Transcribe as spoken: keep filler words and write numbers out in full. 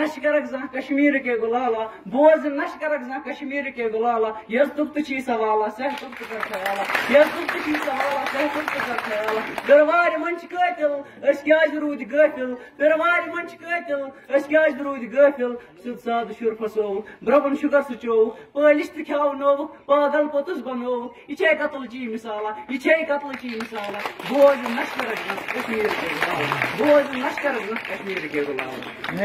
नश करक जहाँ कश्मीर के गुलाला, बोज नश करक जहाँ कश्मीर के गुलाला, यस तुक्त छी सवाला सह तुक्त कर ख्याला, यस तुक्त छी सवाला सह तुक्त कर ख्याला। दरबार मंच कातिल अस क्या रूद गाफिल, दरबार मंच कातिल अस क्या रूद गाफिल, सुध साद शुर फसो ब्रबन शुगर सुचो पालिश त ख्याव नो पागल पोतुस बनो, ये कतल ची मिसाला, ये कतल ची मिसाला। बोज नश करक जहाँ कश्मीर के गुलाला, बोज नश करक जहाँ कश्मीर के गुलाला।